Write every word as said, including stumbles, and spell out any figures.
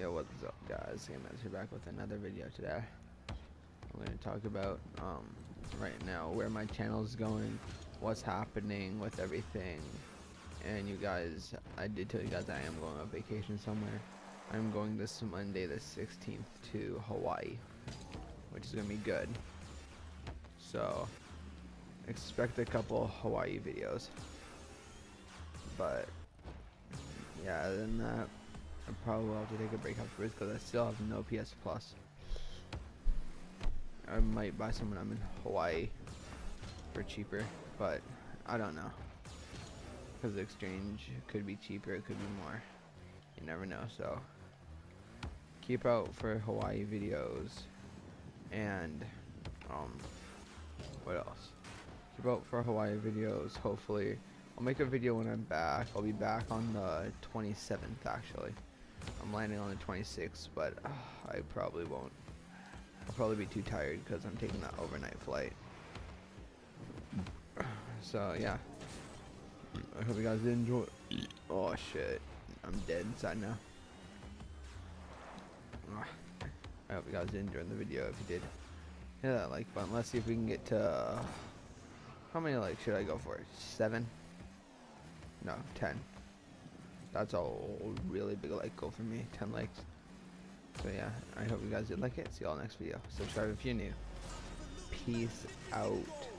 Yo, what's up, guys? Game Master back with another video today. I'm going to talk about um right now where my channel is going, what's happening with everything, and you guys, I did tell you guys I am going on vacation somewhere. I'm going this Monday the sixteenth to Hawaii, which is going to be good. So expect a couple Hawaii videos. But yeah, other than that, I probably will have to take a break afterwards because I still have no P S Plus. I might buy some when I'm in Hawaii for cheaper, but I don't know. Because the exchange could be cheaper, it could be more. You never know, so keep out for Hawaii videos. And, um, what else? Keep out for Hawaii videos, hopefully. I'll make a video when I'm back. I'll be back on the twenty-seventh, actually. I'm landing on the twenty-sixth, but uh, I probably won't. I'll probably be too tired because I'm taking that overnight flight. So, yeah. I hope you guys did enjoy. Oh, shit. I'm dead inside now. I hope you guys did enjoy the video. If you did, hit that like button. Let's see if we can get to... Uh, how many likes should I go for? Seven? No, ten. That's a really big like goal for me. ten likes. So yeah, I hope you guys did like it. See y'all next video. Subscribe if you're new. Peace out.